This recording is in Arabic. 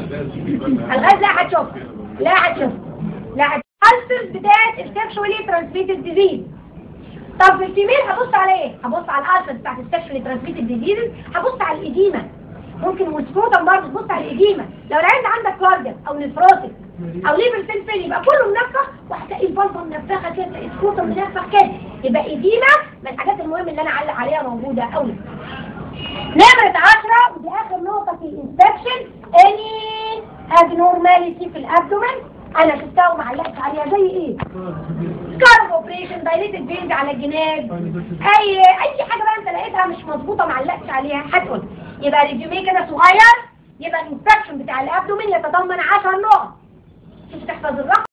الغاز لا هتشوفها، لا هتشوفها، لا هتشوفها. الالسرز بتاعت السكشوالي ترانسميتد ديزيز. طب في الفيميل هبص على ايه؟ هبص على الالسرز بتاعت السكشوالي ترانسميتد ديزيز، هبص على الإديمة. ممكن والسكروتم برضه تبص على الإديمة. لو العيان عندك كاردياك او نفروتك او ليفر سيل فيل يبقى كله منفخ، وهتلاقي البلطه منفخه كده، تلاقي السكروتم منفخ كده، يبقى إديمة من الحاجات المهمة اللي انا اعلق عليها موجودة قوي. نمرة 10 ودي اخر نقطة في الانسبكشن، اني abnormality في الابدومن انا شفتها وما علقتش عليها. زي ايه؟ سكارف اوبريشن، دايليتد فينز على الجناب، اي حاجة بقى انت لقيتها مش مظبوطة ما علقتش عليها هتقول. يبقى ريزيوميه كده صغير، يبقى الانسبكشن بتاع الابدومن يتضمن 10 نقط. شوف تحفظ الرقم.